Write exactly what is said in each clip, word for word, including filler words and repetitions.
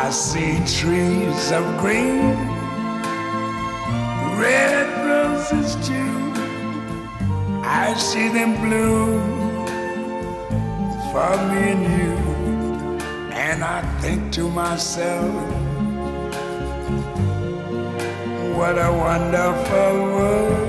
I see trees of green, red roses too. I see them bloom for me and you. And I think to myself, what a wonderful world.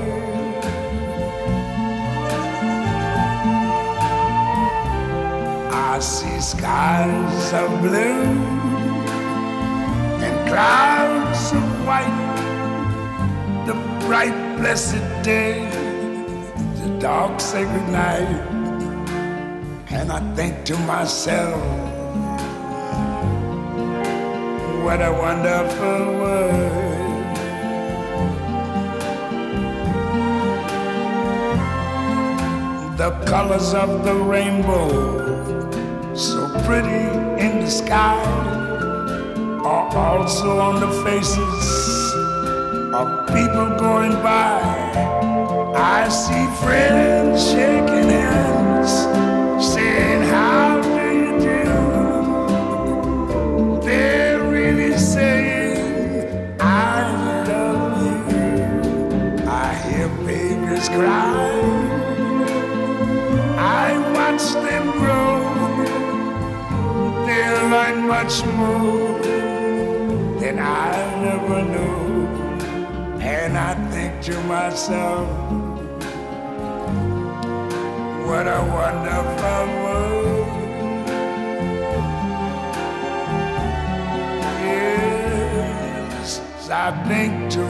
I see skies of blue and clouds of white, the bright blessed day, the dark sacred night. And I think to myself, what a wonderful world. The colors of the rainbow, so pretty in the sky, are also on the faces of people going by. I see friends shaking hands, saying, how do you do? They're really saying, I love you. I hear babies cry, I watch them grow. They'll learn much more than I never knew. And I think to myself, what a wonderful world. Yes, I think to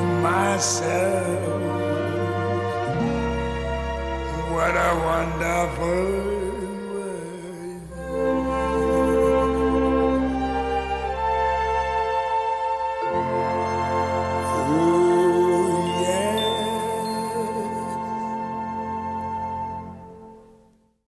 myself, what a wonderful